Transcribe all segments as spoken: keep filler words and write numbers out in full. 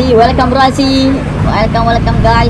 Asi, welcome bro Asi. Welcome, welcome guys.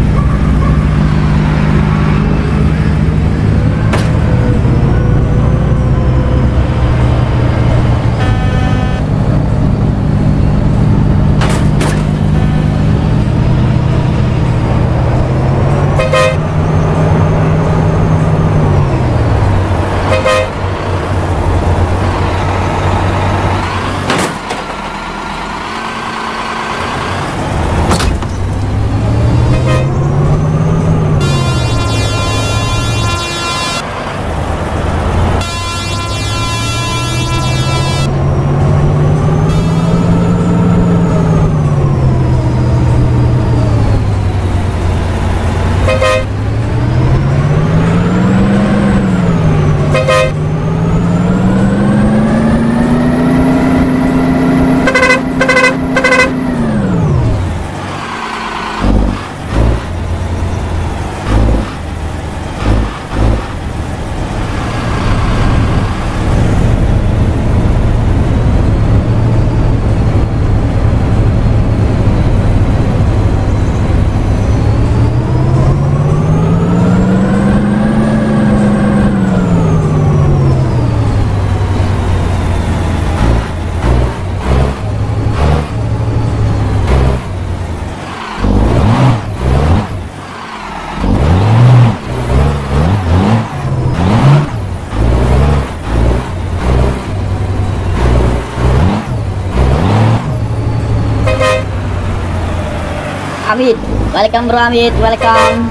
Amit, welcome bro Amit, welcome.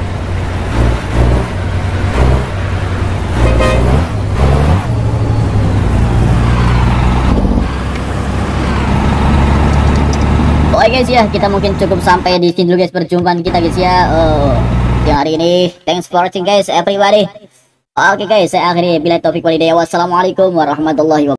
Oke guys ya, kita mungkin cukup sampai di sini dulu guys perjumpaan kita guys ya. Oh, yang hari ini, thanks for watching guys everybody. Oke guys, saya akhiri bila taufik walhidayah. Wassalamualaikum warahmatullahi wabarakatuh.